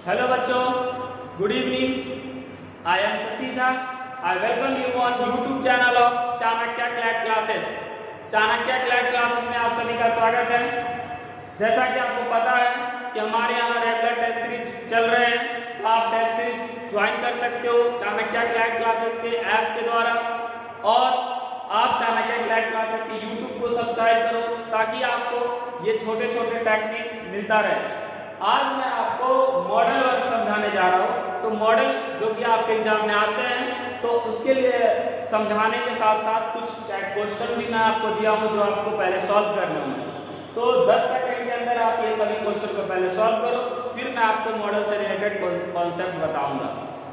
Hello बच्चों, good evening. I am Shashi Jha. I welcome you on YouTube channel of Chanakya CLAT classes. Chanakya CLAT classes में आप सभी का स्वागत है। जैसा कि आपको पता है कि हमारे यहाँ रेगुलर टेस्ट सीरीज चल रहे हैं, तो आप टेस्ट सीरीज ज्वाइन कर सकते हो चाणक्य क्लैट क्लासेस के ऐप के द्वारा, और आप चाणक्य क्लैट क्लासेस के यूट्यूब को सब्सक्राइब करो ताकि आपको ये छोटे छोटे टेक्निक मिलता रहे। आज मैं आपको मॉडल वर्क समझाने जा रहा हूँ। तो मॉडल जो कि आपके एग्जाम में आते हैं, तो उसके लिए समझाने के साथ साथ कुछ क्वेश्चन भी मैं आपको दिया हूँ जो आपको पहले सॉल्व करने होंगे। तो 10 सेकंड के अंदर आप ये सभी क्वेश्चन को पहले सॉल्व करो, फिर मैं आपको मॉडल से रिलेटेड कॉन्सेप्ट बताऊंगा।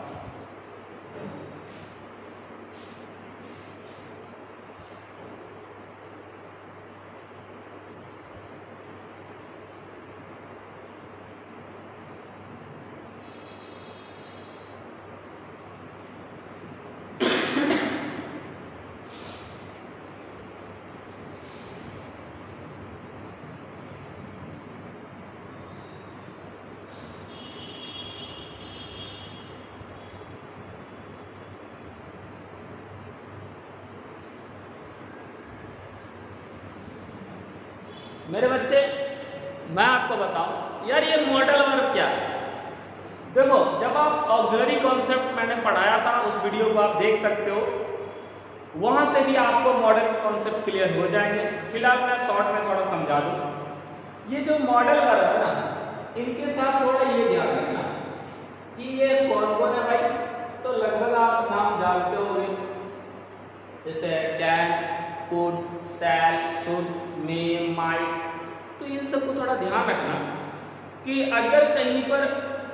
मेरे बच्चे, मैं आपको बताऊं यार, ये मॉडल वर्ब क्या है। देखो, जब आप ऑक्सिलरी कॉन्सेप्ट मैंने पढ़ाया था, उस वीडियो को आप देख सकते हो, वहां से भी आपको मॉडल के कॉन्सेप्ट क्लियर हो जाएंगे। फिलहाल मैं शॉर्ट में थोड़ा समझा दूं। ये जो मॉडल वर्ब है ना, इनके साथ थोड़ा ये ध्यान रखना कि ये कौन कौन है भाई। तो लगभग आप नाम जानते होंगे, जैसे can, could, shall, should, may, might. तो इन सबको थोड़ा ध्यान रखना कि अगर कहीं पर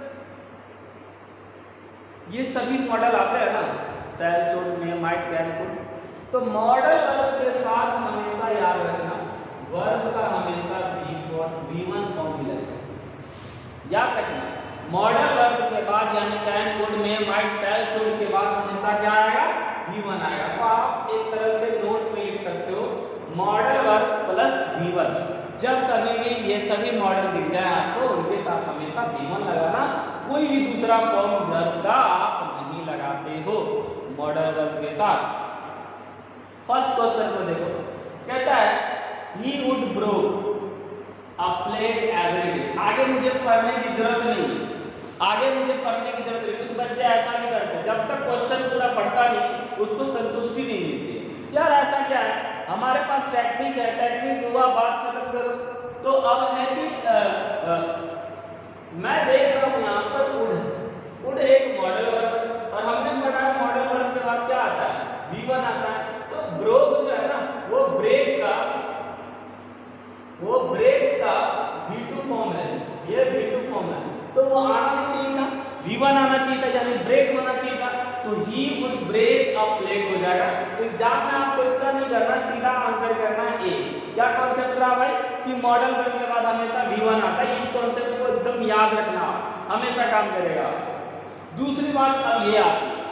ये सभी मॉडल आते हैं ना, shall, should, may, might, can, could, तो मॉडल वर्ब के साथ हमेशा याद रखना वर्ब का हमेशा V1 फॉर्म भी लगेगा। याद रखना, मॉडल वर्ब के बाद यानी can, could, may, might, shall, should के बाद हमेशा क्या आएगा? V1 आएगा। तो आप एक तरह से नोट में लिख सकते हो मॉडल वर्ब प्लस V1। जब कभी भी ये सभी मॉडल दिख जाए आपको, उनके साथ हमेशा V1 लगाना। कोई भी दूसरा फॉर्म वर्ब का आप नहीं लगाते हो मॉडल वर्ब के साथ। फर्स्ट क्वेश्चन को देखो, कहता है he would broke a plate every day. आगे मुझे पढ़ने की जरूरत नहीं, आगे मुझे पढ़ने की जरूरत नहीं। कुछ बच्चे ऐसा नहीं करते, जब तक क्वेश्चन पूरा पढ़ता नहीं उसको संतुष्टि नहीं मिलती। यार ऐसा क्या है, हमारे पास टेक्निक है, टेक्निक हुआ, बात खत्म करो। तो अब है कि मैं देख रहा हूँ यहाँ पर वुड है। वुड एक मॉडल वर्ब, और हमने पढ़ा मॉडल वर्ब के बाद क्या आता है? V1 आता है। तो ब्रोक जो है ना, वो ब्रेक का V2 फॉर्म है। ये V2 फॉर्म है, तो वो आना नहीं चाहिए था, V1 आना चाहिए था, यानी ब्रेक होना चाहिए था। तो he would break a plate हो जाएगा। तो एग्जाम में आपको इतना नहीं करना, सीधा आंसर करना है ए। क्या कॉन्सेप्ट रहा भाई कि मॉडल वर्ब के बाद हमेशा V1 आता है। इस कॉन्सेप्ट को एकदम याद रखना, हमेशा काम करेगा। दूसरी बात अब ये आती है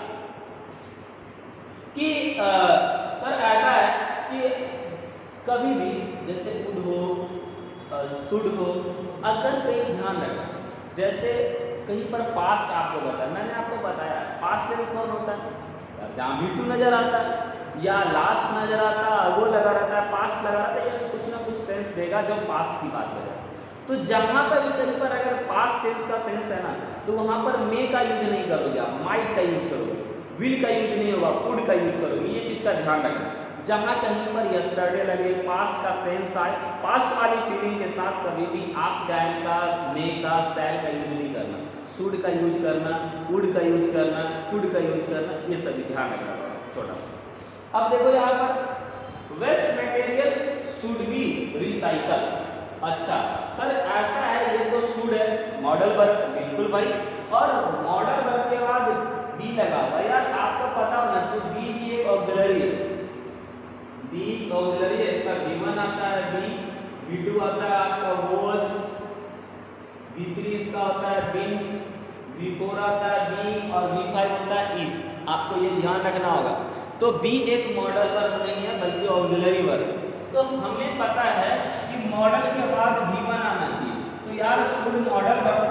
कि सर ऐसा है कि कभी भी जैसे वुड हो, शुड हो, अगर कहीं ध्यान रखना, जैसे कहीं पर पास्ट आपको बताया, मैंने आपको बताया पास्ट टेंस कौन होता है? जहाँ V2 नजर आता है या लास्ट नजर आता है, अगो लगा रहता है, पास्ट लगा रहता है, यानी कुछ ना कुछ सेंस देगा जो पास्ट की बात करेगा। तो जहाँ पर भी कहीं पर अगर पास्ट टेंस का सेंस है ना, तो वहाँ पर मे का यूज नहीं करोगे आप, माइट का यूज करोगे, विल का यूज नहीं होगा, वुड का यूज करोगे। ये चीज़ का ध्यान रखना। जहाँ कहीं पर यस्टरडे लगे, पास्ट का सेंस आए, पास्ट वाली फीलिंग के साथ कभी भी आप कैन का, मे का, शैल का यूज नहीं करना। शुड का यूज करना, वुड का यूज करना, कुड का यूज करना, ये सभी ध्यान रखना छोटा सा। अब देखो यहाँ पर waste material should be recycle. अच्छा सर ऐसा है, ये तो शुड है मॉडल वर्ब, बिल्कुल भाई, और मॉडल वर्ब के बाद बी लगा हुआ। यार आपको पता होना चाहिए बी भी एक ऑक्सिलरी है। बी ऑक्सिलरी है, इसका V1 आता है, V2 आता है आपका वॉज, V3 इसका होता है बिन, V4 आता है बी, और V5 होता है इज। आपको ये ध्यान रखना होगा। तो बी एक मॉडल वर्ब नहीं है बल्कि ऑक्सिलरी वर्ब। तो हमें पता है कि मॉडल के बाद V1 आना चाहिए। तो यार शुड मॉडल वर्ब था, इसके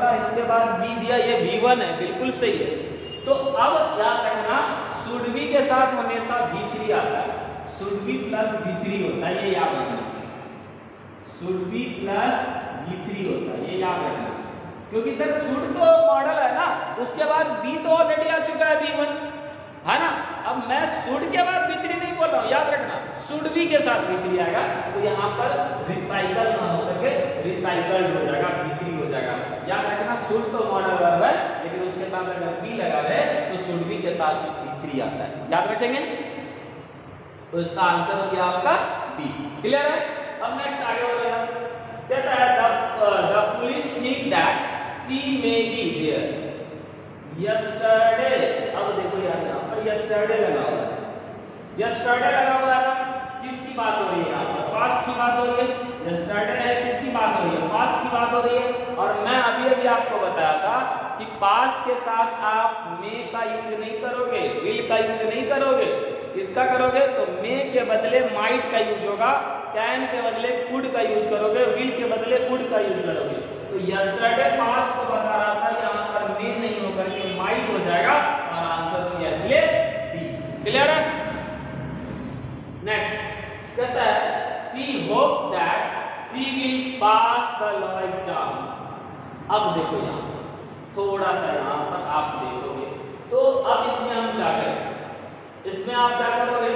बाद बी दिया, ये V1 है, बिल्कुल सही है। तो अब याद रखना शुड बी के साथ हमेशा V3 आता है, शुड बी प्लस V3 होता है, ये याद रखना, शुड बी प्लस V3 होता है, ये याद रखना। क्योंकि सर शुड तो मॉडल है ना, उसके बाद बी तो ऑलरेडी आ चुका है V1, है ना। अब मैं शुड के बाद V3 नहीं बोल रहा हूँ, याद रखना शुड बी के साथ V3 आएगा, तो यहाँ पर रिसाइकल ना होकर के रिसाइकल्ड हो जाएगा, V3 हो जाएगा। याद रखना शुड तो मॉडल वर्ब है, लेकिन उसके साथ अगर बी लगा दे तो शुड बी के साथ V3 आता है, याद रखेंगे। तो इसका आंसर हो गया आपका बी। क्लियर है। अब नेक्स्ट आगे बढ़ेगा, कहता है the police think that she may be there yesterday. अब देखो यार यहाँ पर यस्टरडे लगा हुआ है, यस्टरडे लगा हुआ है ना, किसकी बात हो रही है यहाँ पर? पास्ट की बात हो रही है। यस्टरडे है, किसकी बात हो रही है? पास्ट की बात हो रही है। और मैं अभी आपको बताया था कि पास्ट के साथ आप मे का यूज नहीं करोगे, विल का यूज नहीं करोगे, किसका करोगे? तो मे के बदले माइट का यूज होगा, कैन के बदले कुड का यूज करोगे, विल के बदले कुड का यूज करोगे। तो यस्टरडे पास्ट को बता रहा था, यहाँ पर मे नहीं होकर के माइट हो जाएगा और आंसर हो गया इसलिए बी। क्लियर है। नेक्स्ट कहता है she hope that she will pass the law exam. अब देखो यहाँ थोड़ा सा यहाँ पर आप देखोगे तो अब इसमें हम क्या करें? इसमें आप क्या करोगे?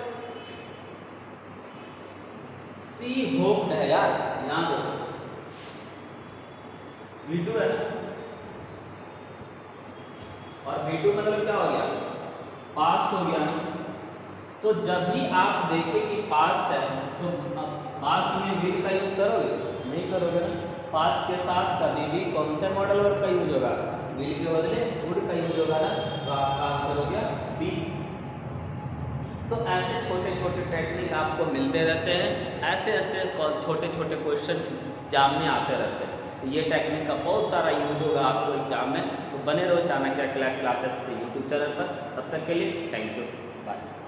शी होप्ड है यार, यहाँ देखो V2 है ना, और V2 मतलब क्या हो गया? पास्ट हो गया ना। तो जब भी आप देखें कि पास्ट है तो पास्ट में विल का यूज करोगे? नहीं करोगे ना। पास्ट के साथ कभी भी कौन से मॉडल वर्ब का यूज होगा? विल के बदले वुड का यूज होगा ना। तो आपका आंसर हो गया बी। तो ऐसे छोटे छोटे टेक्निक आपको मिलते रहते हैं, ऐसे ऐसे छोटे छोटे क्वेश्चन एग्जाम में आते रहते हैं। तो ये टेक्निक का बहुत सारा यूज होगा आपको एग्जाम में। तो बने रहो चाणक्य क्लासेस के यूट्यूब चैनल पर। तब तक के लिए थैंक यू, बाय।